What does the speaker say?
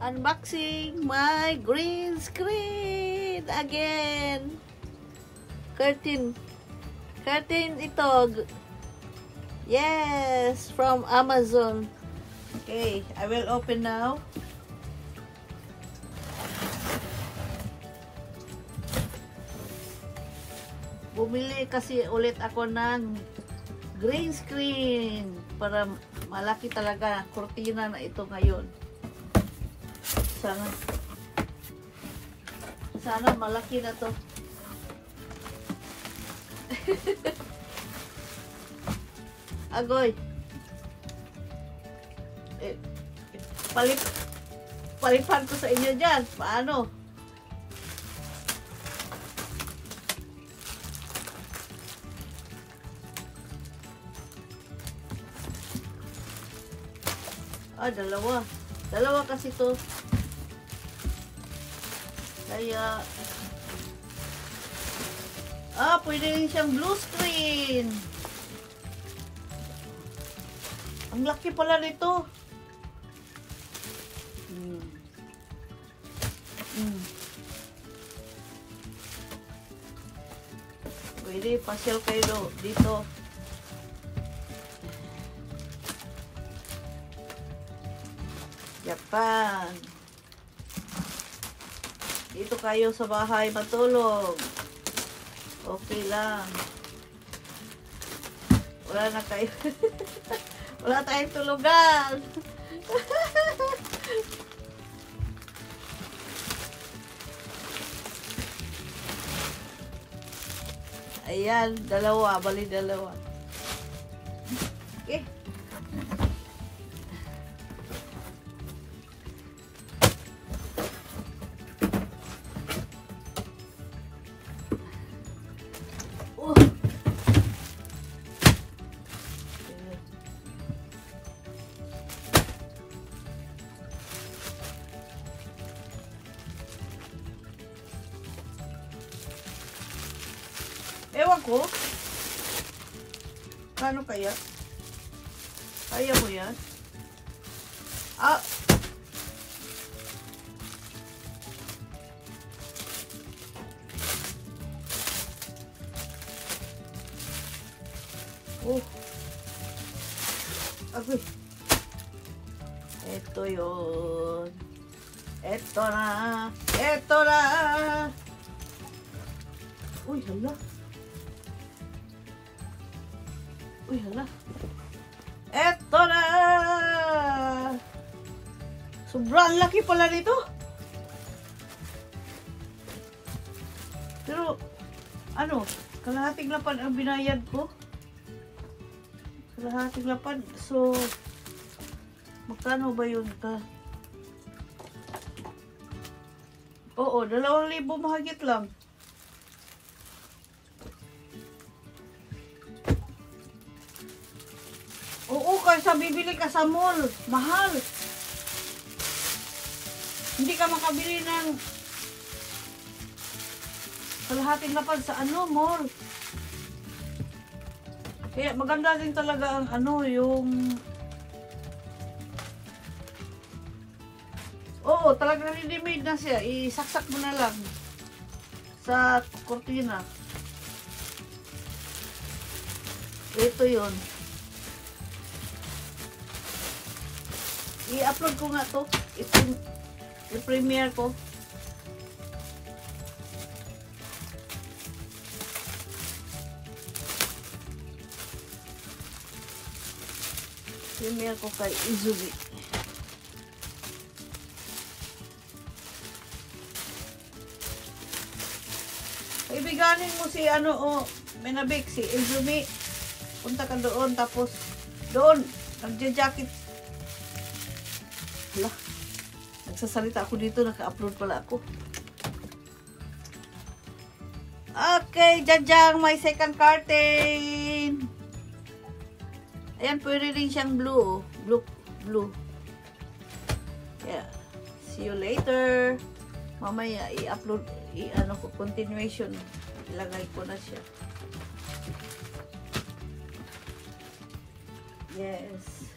Unboxing my green screen again. Curtain ito. Yes, from Amazon. Okay, I will open now. Bumili kasi ulit ako ng green screen para malaki talaga kurtina na ito ngayon. Sana malaki na to. Agoy. Palipan ko sa inyo dyan. Paano? Dalawa. Dalawa kasi to. Kaya, pwede rin siyang blue screen. Ang laki pala nito. Pwede pasyal kayo dito. Japan. Dito kayo sa bahay matulog. Okay lang. Wala na kayo. Wala tayong tulugan. Ayan, dalawa. Bali dalawa. Okay. Ewan ko. Paano kaya? Kaya mo yan? Agoy. Ito yun. Ito na. Ito na. Uy, hala. Uy, hala. Eto na! Sobrang laki pala nito. Pero, kalahating lapad ang binayad ko. Kalahating lapad. So, magkano ba yun ka? Oo, 2,000 mahigit lang. Oo, kaysa bibili ka sa mall. Mahal. Hindi ka makabili ng kalahating lapad sa mall. Kaya maganda din talaga ang yung oo, talagang ready-made na siya. Isaksak mo na lang sa kurtina. Ito yun. I-upload ko nga to. I-premiere ko. Premiere ko kay Izumi. Kaibiganin mo si Menabik, si Izumi. Punta ka doon, tapos doon, nagja-jacket. Hala, nagsasalita ako dito, naka-upload pala ako. Okay, Jajang, my second curtain. Ayan, pwede rin siyang blue. Blue. Yeah. See you later. Mamaya, i-upload, ko, continuation. Ilagay ko na siya. Yes.